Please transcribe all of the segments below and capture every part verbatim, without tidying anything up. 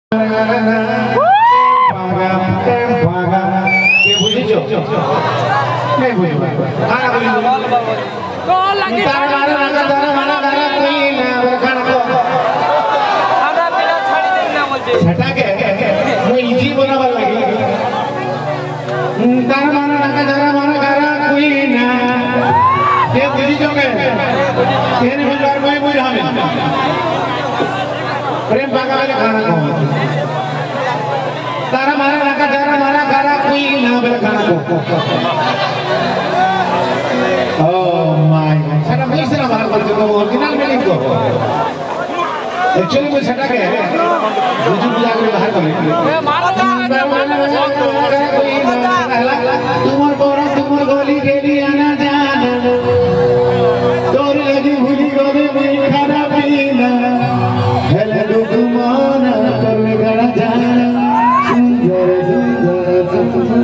प्रेम पागा वाले खाना को तारा मारा नाका तारा मारा गारा कोई ना वाले खाना को ओह माय गॉड सारा मैं इसे ना मारा करते हो ओरिजिनल मीनिंग को एक्चुअली मुझे सटा के मुझे बुला के बाहर कर मारा तुम्हार बोरा तुम्हार गोली गेली आना जाना तोर लगी भूली गोदे में खाना पीना हेले दुखमाना करवे गड़ा जाना सुंदर सुंदर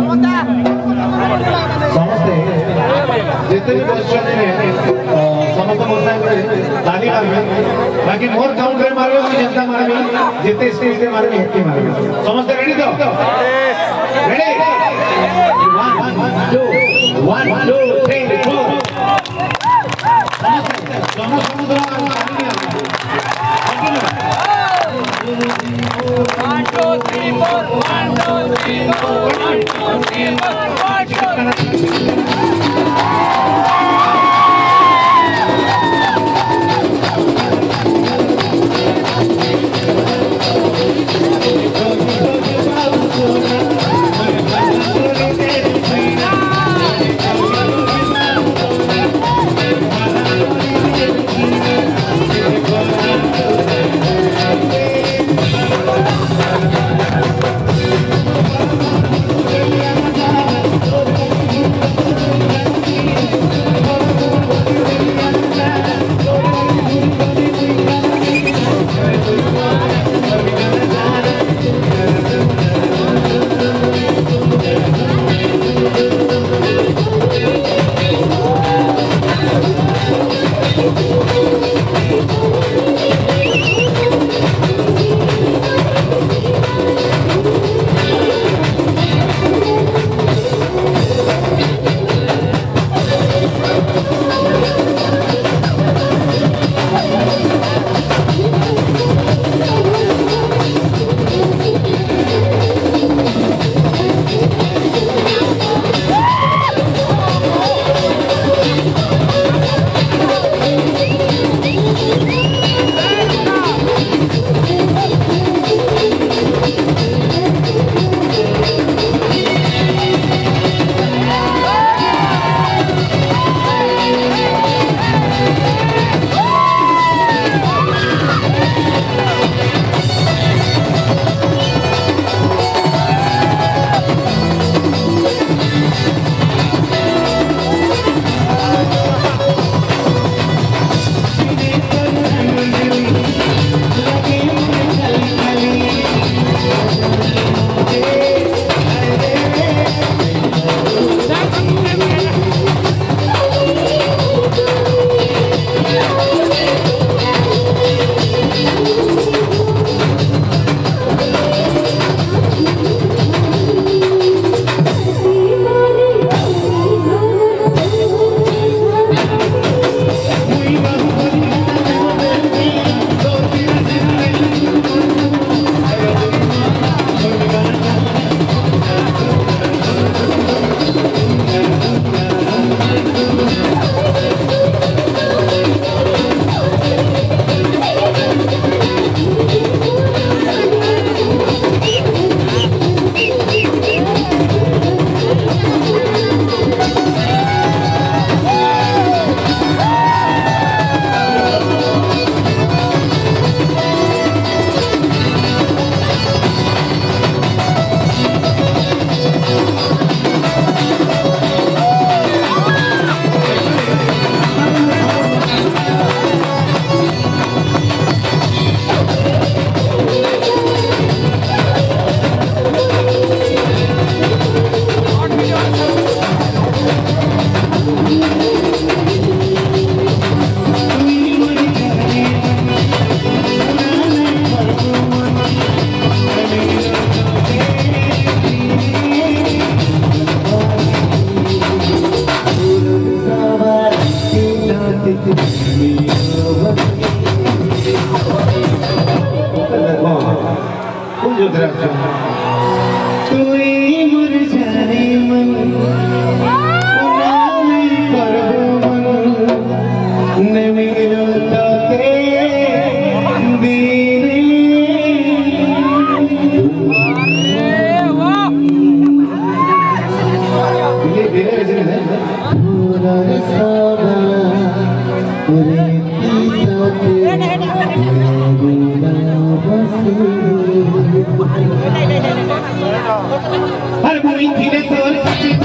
समझते जितने भी क्वेश्चन हैं समझते बोलता है ताली मारवे बाकी मोर काउंट रे मारवे और जनता मारवे जितने स्टेज पे मारवे हेक्की मारवे समझते रेडी तो ready one two three four समझ समुद्र One, two, three, four. One, two, three, four. One, two, three, four. One, two. उधर तू मुरझाए मन हर कोई धीरे तोर